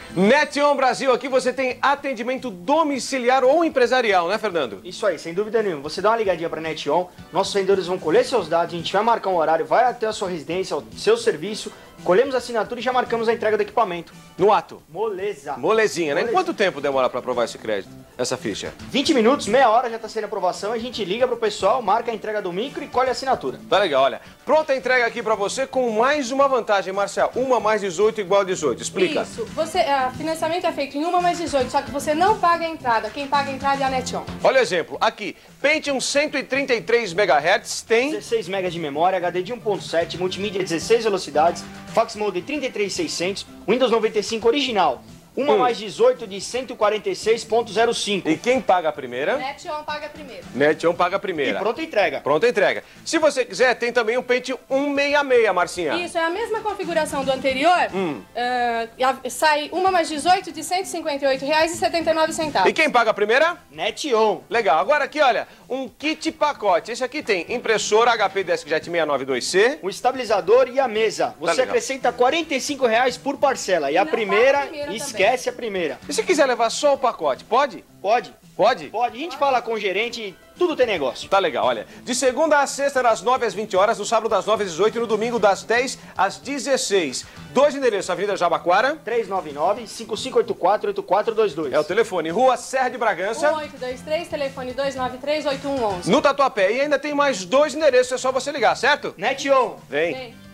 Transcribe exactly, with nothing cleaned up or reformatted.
Netion Brasil, aqui você tem atendimento domiciliar ou empresarial, né, Fernando? Isso aí, sem dúvida nenhuma. Você dá uma ligadinha para Netion, nossos vendedores vão colher seus dados, a gente vai marcar um horário, vai até a sua residência, o seu serviço, colhemos a assinatura e já marcamos a entrega do equipamento. No ato. Moleza. Molezinha, né? Moleza. Em quanto tempo demora para aprovar esse crédito, essa ficha? vinte minutos, meia hora já está sendo a aprovação, a gente liga pro pessoal, marca a entrega do micro e colhe a assinatura. Tá legal, olha. Pronta a entrega aqui para você com mais uma vantagem, Marcial. Uma mais dezoito igual a dezoito. Explica. Isso. Você, uh, financiamento é feito em uma mais dezoito, só que você não paga a entrada. Quem paga a entrada é a Netion. Olha o exemplo. Aqui, Pentium cento e trinta e três megahertz tem... dezesseis megas de memória, H D de um ponto sete, multimídia dezesseis velocidades, fax mode trinta e três mil e seiscentos, Windows noventa e cinco original. Uma Hum. mais dezoito de cento e quarenta e seis ponto zero cinco. E quem paga a primeira? Netion paga primeiro. Netion paga a E primeira. pronta entrega. Pronta a entrega. Se você quiser, tem também o Pentium cento e sessenta e seis, Marcinha. Isso, é a mesma configuração do anterior. Hum. Uh, sai uma mais dezoito de cento e cinquenta e oito reais e setenta e nove centavos. E quem paga a primeira? Netion. Legal. Agora aqui, olha, um kit pacote. Esse aqui tem impressora H P DeskJet seiscentos e noventa e dois C. O estabilizador e a mesa. Você legal. acrescenta quarenta e cinco reais por parcela. E a Não primeira, paga a primeira esquece a primeira. E se quiser levar só o pacote, pode? Pode? Pode? Pode. A gente fala com o gerente, tudo tem negócio. Tá legal, olha. De segunda a sexta, das nove às vinte horas, no sábado das nove às dezoito e no domingo das dez às dezesseis. Dois endereços, Avenida Jabaquara. três nove nove, cinco cinco oito quatro, oito quatro dois dois. É o telefone. Rua Serra de Bragança. um oito dois três, telefone dois nove três, oito um um um. No Tatuapé. E ainda tem mais dois endereços, é só você ligar, certo? Netion. Vem. Vem.